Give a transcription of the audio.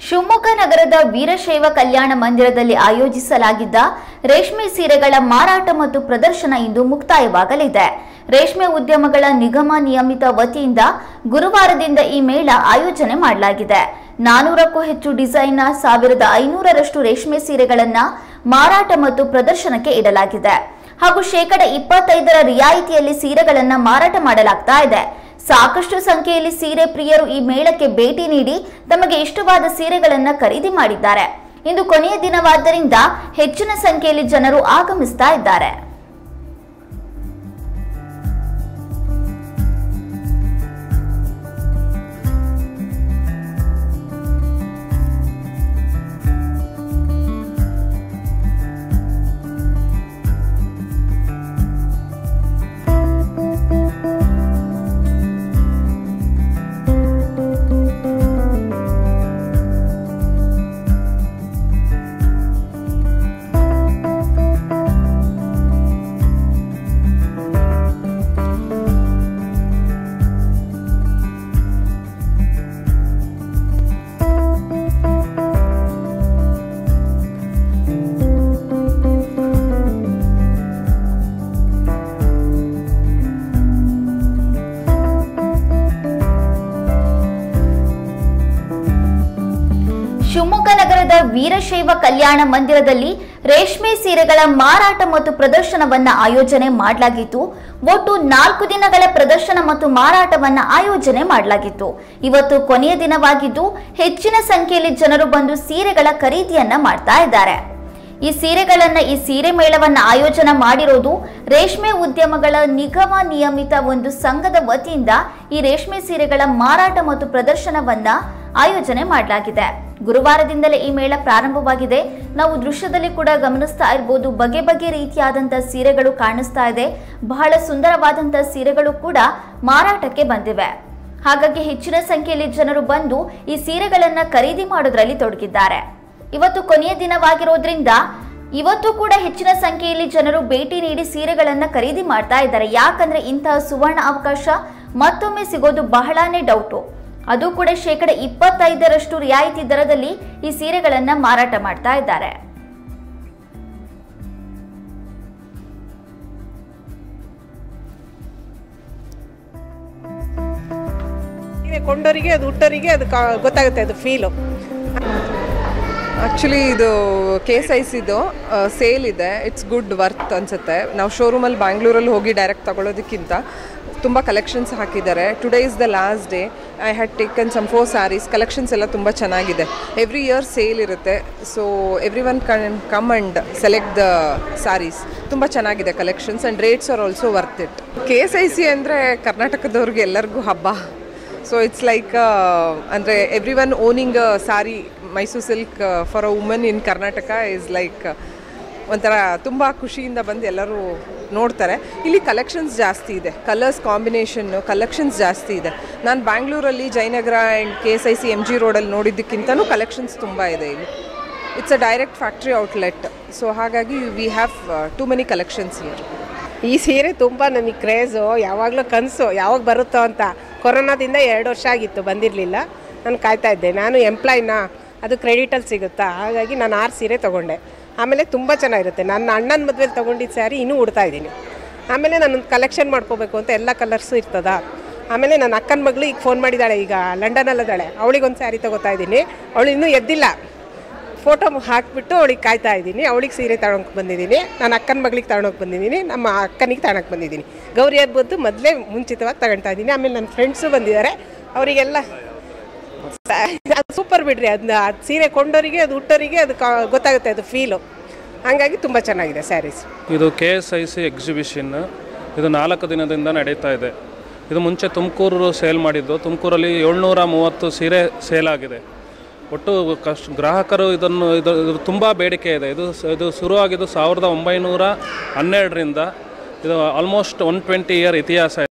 ಶಿವಮೊಗ್ಗ ನಗರದ ವೀರಶೈವ ಕಲ್ಯಾಣ ಮಂದಿರದಲ್ಲಿ ಆಯೋಜಿಸಲಾಗಿದ್ದ ರೇಷ್ಮೆ ಸೀರೆಗಳ ಮಾರಾಟ ಮತ್ತು ಪ್ರದರ್ಶನ ಇಂದು ಮುಕ್ತಾಯವಾಗಲಿದೆ. ರೇಷ್ಮೆ ಉದ್ಯಮಗಳ ನಿಗಮ ನಿಯಮಿತ ವತಿಯಿಂದ ಗುರುವಾರದಿಂದ ಈ ಮೇಳ ಆಯೋಜನೆ ಮಾಡಲಾಗಿದೆ. 400ಕ್ಕೂ ಹೆಚ್ಚು ಡಿಸೈನ್ನ 1500ರಷ್ಟು ರೇಷ್ಮೆ ಸೀರೆಗಳನ್ನು ಮಾರಾಟ ಮತ್ತು ಪ್ರದರ್ಶನಕ್ಕೆ ಇಡಲಾಗಿದೆ ಹಾಗೂ ಶೇಕಡ 25ರ ರಿಯಾಯಿತಿಯಲ್ಲಿ ಸೀರೆಗಳನ್ನು ಮಾರಾಟ ಮಾಡಲಾಗ್ತಾ ಇದೆ. ಸಾಕಷ್ಟು ಸಂಖ್ಯೆಯಲ್ಲಿ ಸೀರೆ ಪ್ರಿಯರು ಈ ಮೇಳಕ್ಕೆ ಭೇಟಿ ನೀಡಿ ತಮಗೆ ಇಷ್ಟವಾದ ಸೀರೆಗಳನ್ನು ಖರೀದಿ ಮಾಡಿದ್ದಾರೆ. ಇಂದು ಕೊನೆಯ ದಿನವಾದ್ದರಿಂದ ಹೆಚ್ಚಿನ ಸಂಖ್ಯೆಯಲ್ಲಿ ಜನರು ಆಗಮಿಸ್ತಾ ಇದ್ದಾರೆ. ಶಿವಮೊಗ್ಗ ನಗರದ ವೀರಶೈವ ಕಲ್ಯಾಣ ಮಂದಿರದಲ್ಲಿ ರೇಷ್ಮೆ ಸೀರೆಗಳ ಮಾರಾಟ ಮತ್ತು ಪ್ರದರ್ಶನವನ್ನ ಆಯೋಜನೆ ಮಾಡಲಾಗಿತ್ತು. ಒಟ್ಟು 4 ದಿನಗಳ ಪ್ರದರ್ಶನ ಮತ್ತು ಮಾರಾಟವನ್ನ ಆಯೋಜನೆ ಮಾಡಲಾಗಿತ್ತು. ಇವತ್ತು ಕೊನೆಯ ದಿನವಾಗಿದ್ದು ಹೆಚ್ಚಿನ ಸಂಖ್ಯೆಯಲ್ಲಿ ಜನರು ಬಂದು ಸೀರೆಗಳ ಖರೀದಿಯನ್ನ ಮಾಡ್ತಾ ಇದ್ದಾರೆ. ಈ ಸೀರೆ ಮೇಳವನ್ನ ಆಯೋಜನೆ ಮಾಡಿರೋದು ರೇಷ್ಮೆ ಉದ್ಯಮಗಳ ನಿಗಮ ನಿಯಮಿತ ಒಂದು ಸಂಘದ ವತಿಯಿಂದ ಈ ರೇಷ್ಮೆ ಸೀರೆಗಳ ಮಾರಾಟ ಮತ್ತು ಪ್ರದರ್ಶನವನ್ನ ಆಯೋಜನೆ ಮಾಡಲಾಗಿದೆ. ಗುರುವಾರದಿಂದಲೇ ಈ ಮೇಳ ಪ್ರಾರಂಭವಾಗಿದೆ. ನಾವು ದೃಶ್ಯದಲ್ಲಿ ಕೂಡ ಗಮನಿಸ್ತಾ ಇರಬಹುದು, ಬಗೆ ಬಗೆ ರೀತಿಯಾದಂತಹ ಸೀರೆಗಳು ಕಾಣಿಸ್ತಾ ಇದೆ. ಬಹಳ ಸುಂದರವಾದಂತಹ ಸೀರೆಗಳು ಕೂಡ ಮಾರಾಟಕ್ಕೆ ಬಂದಿವೆ. ಹಾಗಾಗಿ ಹೆಚ್ಚಿನ ಸಂಖ್ಯೆಯಲ್ಲಿ ಜನರು ಬಂದು ಈ ಸೀರೆಗಳನ್ನ ಖರೀದಿ ಮಾಡೋದ್ರಲ್ಲಿ ತೊಡಗಿದ್ದಾರೆ. ಇವತ್ತು ಕೊನೆಯ ದಿನವಾಗಿರೋದ್ರಿಂದ ಇವತ್ತು ಕೂಡ ಹೆಚ್ಚಿನ ಸಂಖ್ಯೆಯಲ್ಲಿ ಜನರು ಭೇಟಿ ನೀಡಿ ಸೀರೆಗಳನ್ನ ಖರೀದಿ ಮಾಡ್ತಾ ಇದ್ದಾರೆ. ಯಾಕಂದ್ರೆ ಇಂತಹ ಸುವರ್ಣ ಅವಕಾಶ ಮತ್ತೊಮ್ಮೆ ಸಿಗೋದು ಬಹಳಾನೇ ಡೌಟು. ಅದು ಕೂಡ ಶೇಕಡ 25ರಷ್ಟು ರಿಯಾಯಿತಿ ದರದಲ್ಲಿ ಈ ಸೀರೆಗಳನ್ನ ಮಾರಾಟ ಮಾಡ್ತಾ ಇದ್ದಾರೆ. ಕೊಂಡವರಿಗೆ ಅದು ಹುಟ್ಟೋರಿಗೆ ಅದು ಗೊತ್ತಾಗುತ್ತೆ, ಅದು ಫೀಲು. ಆ್ಯಕ್ಚುಲಿ ಇದು KSICದು ಸೇಲ್ ಇದೆ. ಇಟ್ಸ್ ಗುಡ್ ವರ್ತ್ ಅನಿಸುತ್ತೆ. ನಾವು ಶೋರೂಮಲ್ಲಿ ಬ್ಯಾಂಗ್ಳೂರಲ್ಲಿ ಹೋಗಿ ಡೈರೆಕ್ಟ್ ತೊಗೊಳೋದಕ್ಕಿಂತ ತುಂಬ ಕಲೆಕ್ಷನ್ಸ್ ಹಾಕಿದ್ದಾರೆ. Today is the last day. I had taken some 4 sarees. Collections ಎಲ್ಲ ತುಂಬ ಚೆನ್ನಾಗಿದೆ. ಎವ್ರಿ ಇಯರ್ ಸೇಲ್ ಇರುತ್ತೆ. So every one can come and select the sarees. ತುಂಬ ಚೆನ್ನಾಗಿದೆ collections and rates are also worth it. KSIC ಅಂದರೆ ಕರ್ನಾಟಕದವ್ರಿಗೆ ಎಲ್ಲರಿಗೂ ಹಬ್ಬ. ಸೊ ಇಟ್ಸ್ ಲೈಕ್ ಅಂದರೆ every one owning a sari Mysore silk for a woman in Karnataka is like ಒಂಥರ ತುಂಬ ಖುಷಿಯಿಂದ ಬಂದು ಎಲ್ಲರೂ ನೋಡ್ತಾರೆ. ಇಲ್ಲಿ ಕಲೆಕ್ಷನ್ಸ್ ಜಾಸ್ತಿ ಇದೆ, ಕಲರ್ಸ್ ಕಾಂಬಿನೇಷನ್ನು ಕಲೆಕ್ಷನ್ಸ್ ಜಾಸ್ತಿ ಇದೆ. ನಾನು ಬ್ಯಾಂಗ್ಳೂರಲ್ಲಿ ಜಯನಗರ ಆ್ಯಂಡ್ KSIC MG ರೋಡಲ್ಲಿ ನೋಡಿದ್ದಕ್ಕಿಂತನೂ ಕಲೆಕ್ಷನ್ಸ್ ತುಂಬ ಇದೆ ಇಲ್ಲಿ. It's a direct factory outlet. So ಹಾಗಾಗಿ we have too many collections ಇಲ್ಲಿ. ಈ ಸೀರೆ ತುಂಬ ನನಗೆ ಕ್ರೇಜು, ಯಾವಾಗಲೂ ಕನಸು ಯಾವಾಗ ಬರುತ್ತೋ ಅಂತ. ಕೊರೋನಾದಿಂದ 2 ವರ್ಷ ಆಗಿತ್ತು, ಬಂದಿರಲಿಲ್ಲ. ನಾನು ಕಾಯ್ತಾ ಇದ್ದೆ. ನಾನು ಎಂಪ್ಲಾಯ್ನ, ಅದು ಕ್ರೆಡಿಟಲ್ಲಿ ಸಿಗುತ್ತಾ, ಹಾಗಾಗಿ ನಾನು 6 ಸೀರೆ ತೊಗೊಂಡೆ. ಆಮೇಲೆ ತುಂಬ ಚೆನ್ನಾಗಿರುತ್ತೆ. ನನ್ನ ಅಣ್ಣನ ಮದುವೆಲಿ ತೊಗೊಂಡಿದ್ದ ಸ್ಯಾರಿ ಇನ್ನೂ ಉಡ್ತಾ ಇದ್ದೀನಿ. ಆಮೇಲೆ ನಾನು ಕಲೆಕ್ಷನ್ ಮಾಡ್ಕೋಬೇಕು ಅಂತ ಎಲ್ಲ ಕಲರ್ಸು ಇರ್ತದ. ಆಮೇಲೆ ನನ್ನ ಅಕ್ಕನ ಮಗಳು ಈಗ ಫೋನ್ ಮಾಡಿದ್ದಾಳೆ, ಈಗ ಲಂಡನಲ್ಲಿದ್ದಾಳೆ. ಅವಳಿಗೊಂದು ಸ್ಯಾರಿ ತೊಗೋತಾ ಇದ್ದೀನಿ. ಅವಳು ಇನ್ನೂ ಎದ್ದಿಲ್ಲ. ಫೋಟೋ ಹಾಕಿಬಿಟ್ಟು ಅವಳಿಗೆ ಕಾಯ್ತಾ ಇದ್ದೀನಿ. ಅವಳಿಗೆ ಸೀರೆ ತಗೊಳಕ್ಕೆ ಬಂದಿದ್ದೀನಿ. ನನ್ನ ಅಕ್ಕನ ಮಗಳಿಗೆ ತಗೊಳಕ್ಕೆ ಬಂದಿದ್ದೀನಿ. ನಮ್ಮ ಅಕ್ಕನಿಗೆ ತಗೊಳಕ್ಕೆ ಬಂದಿದ್ದೀನಿ. ಗೌರಿ ಹಬ್ಬದ್ದು ಮೊದಲೇ ಮುಂಚಿತವಾಗಿ ತಗೊಳ್ತಾ ಇದ್ದೀನಿ. ಆಮೇಲೆ ನನ್ನ ಫ್ರೆಂಡ್ಸು ಬಂದಿದ್ದಾರೆ, ಅವರಿಗೆಲ್ಲ ಅದು ಸೂಪರ್ ಬಿಡ್ರಿ. ಅದನ್ನ ಅದು ಸೀರೆ ಕೊಂಡವರಿಗೆ ಅದು ಹುಟ್ಟೋರಿಗೆ ಅದು ಗೊತ್ತಾಗುತ್ತೆ, ಅದು ಫೀಲು. ಹಾಗಾಗಿ ತುಂಬ ಚೆನ್ನಾಗಿದೆ ಸ್ಯಾರೀಸ್. ಇದು KSIC ಎಕ್ಸಿಬಿಷನ್. ಇದು 4 ದಿನದಿಂದ ನಡೀತಾ ಇದೆ. ಇದು ಮುಂಚೆ ತುಮಕೂರು ಸೇಲ್ ಮಾಡಿದ್ದು. ತುಮಕೂರಲ್ಲಿ 730 ಸೀರೆ ಸೇಲ್ ಆಗಿದೆ. ಒಟ್ಟು ಗ್ರಾಹಕರು ಇದು ತುಂಬ ಬೇಡಿಕೆ ಇದೆ. ಇದು ಶುರುವಾಗಿದ್ದು 1912ರಿಂದ. ಇದು ಆಲ್ಮೋಸ್ಟ್ 120 ಇಯರ್ ಇತಿಹಾಸ ಇದೆ.